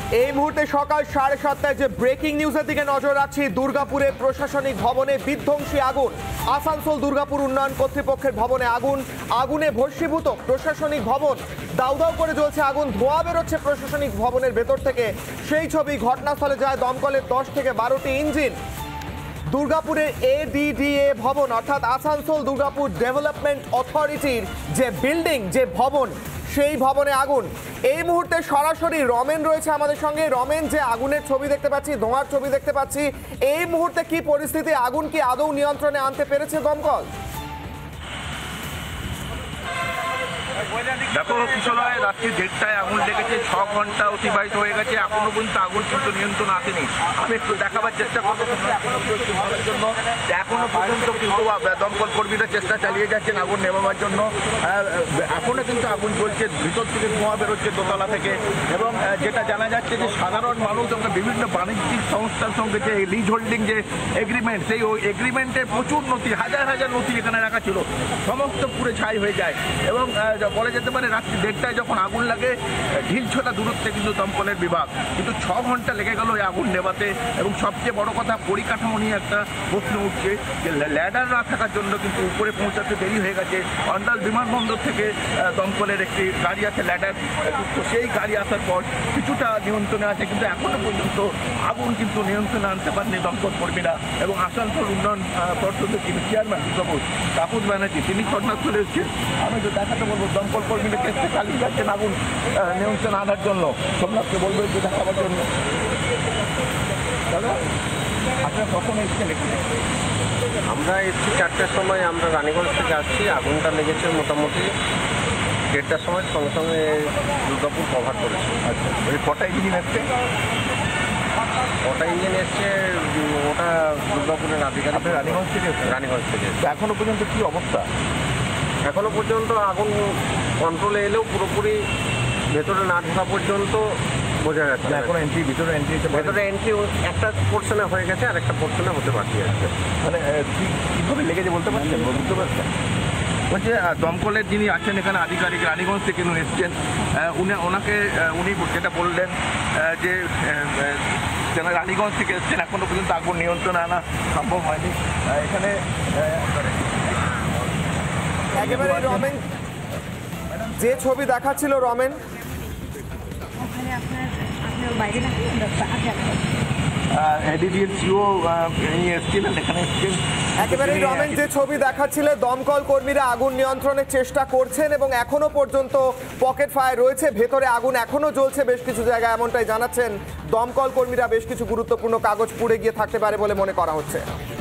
এই মুহূর্তে সকাল 7:30টায় যে ব্রেকিং নিউজের দিকে নজর রাখছি। দুর্গাপুরে প্রশাসনিক ভবনে বিধ্বংসী আগুন। আসানসোল দুর্গাপুর উন্নয়ন কর্তৃপক্ষের ভবনে আগুন, আগুনে ভস্মীভূত প্রশাসনিক ভবন। দাউ দাউ করে জ্বলছে আগুন, ধোঁয়া বেরোচ্ছে প্রশাসনিক ভবনের ভেতর থেকে। সেই ছবি, ঘটনাস্থলে যায় দমকলের 10 থেকে 12টি ইঞ্জিন। দুর্গাপুরের ADDA ভবন অর্থাৎ আসানসোল দুর্গাপুর ডেভেলপমেন্ট অথরিটির যে বিল্ডিং, যে ভবন, সেই ভবনে আগুন। এই মুহূর্তে সরাসরি রমেন রয়েছে আমাদের সঙ্গে। রমেন, যে আগুনের ছবি দেখতে পাচ্ছি, ধোঁয়ার ছবি দেখতে পাচ্ছি, এই মুহূর্তে কি পরিস্থিতি? আগুন কি আদৌ নিয়ন্ত্রণে আনতে পেরেছে দমকল? দেখো কিশোরয়, রাত্রি 1:30টায় আগুন লেগেছে, 6 ঘন্টা অতিবাহিত হয়ে গেছে, এখনো পর্যন্ত আগুন কিন্তু নিয়ন্ত্রণ আসেনি। আমি একটু দেখাবার চেষ্টা করবো জন্য। এখনো পর্যন্ত কিন্তু দমকল কর্মীরা চেষ্টা চালিয়ে যাচ্ছেন আগুন নেভাবার জন্য। এখনো কিন্তু আগুন জ্বলছে, ভিতর থেকে ধোঁয়া বেরোচ্ছে দোতলা থেকে। এবং যেটা জানা যাচ্ছে যে সাধারণ মানুষ এবং বিভিন্ন বাণিজ্যিক সংস্থার সঙ্গে যে লিজ হোল্ডিং যে এগ্রিমেন্ট, সেই এগ্রিমেন্টের প্রচুর নথি, হাজার হাজার নথি এখানে রাখা ছিল, সমস্ত পুরো ছাই হয়ে যায়। এবং বলা যেতে পারে রাত্রি 1:30টায় যখন আগুন লাগে, ঢিলছোটা দূরত্বে কিন্তু দমকলের বিভাগ, কিন্তু 6 ঘন্টা লেগে গেল এই আগুন নেভাতে। এবং সবচেয়ে বড় কথা, পরিকাঠামো নিয়ে একটা প্রশ্ন উঠছে যে ল্যাডার না থাকার জন্য কিন্তু উপরে পৌঁছাতে দেরি হয়ে গেছে। অন্ডাল বিমানবন্দর থেকে দমকলের একটি গাড়ি আছে ল্যাডার, তো সেই গাড়ি আসার পর কিছুটা নিয়ন্ত্রণে আছে, কিন্তু এখনো পর্যন্ত আগুন কিন্তু নিয়ন্ত্রণে আনতে পারেনি দমকল কর্মীরা। এবং আসানসোল উন্নয়ন পর্ষদের যিনি চেয়ারম্যান তাপস ব্যানার্জি, তিনি ঘটনাস্থলে এসেছেন। আমি তো দেখাতে বলবো দমকল কর্মীরা চেষ্টা চালিয়ে যাচ্ছেন আগুন নিয়ন্ত্রণে আনার জন্য। সোমনাথকে বলবো একটু দেখাবার জন্য। দাদা, আপনার কখন এসছেন? আমরা এসছি 4টার সময়, আমরা রানীগঞ্জ থেকে আসছি। আগুনটা লেগেছে মোটামুটি 1:30টার সময়, সঙ্গে সঙ্গে দুর্গাপুর কভার করেছে। আচ্ছা, ওই কটা ইঞ্জিন এসছে? ওটা ইঞ্জিন এসছে, ওটা দুর্গাপুরের আধিকারিক। রানীগঞ্জ থেকে? রানীগঞ্জ থেকে। এখনো পর্যন্ত কি অবস্থা? এখনো পর্যন্ত আগুন কন্ট্রোলে এলেও পুরোপুরি ভেতরে না ঢোকা পর্যন্ত বোঝা যাচ্ছে না। এখন এন্ট্রি, ভিতরে এন্ট্রি একটা পোর্শনে হয়ে গেছে, আর একটা পোর্শনে হতে বাকি আছে। মানে কীভাবে লেগেছে বলতে পারছেন? বুঝতে পারছেন? বলছে দমকলের যিনি আছেন এখানে আধিকারিক, রানীগঞ্জ থেকে এসছেন, উনি যেটা বললেন যে যারা রানীগঞ্জ থেকে এসছেন, এখনো পর্যন্ত আগুন নিয়ন্ত্রণে আনা সম্ভব হয়নি এখানে। একেবারে রমেন, যে ছবি দেখাচ্ছিল রমেন, একেবারে রমেন, যে ছবি দেখাচ্ছিল, দমকল কর্মীরা আগুন নিয়ন্ত্রণের চেষ্টা করছেন এবং এখনো পর্যন্ত পকেট ফায়ার রয়েছে, ভেতরে আগুন এখনো জ্বলছে বেশ কিছু জায়গায়, এমনটাই জানাচ্ছেন দমকল কর্মীরা। বেশ কিছু গুরুত্বপূর্ণ কাগজ পুড়ে গিয়ে থাকতে পারে বলে মনে করা হচ্ছে।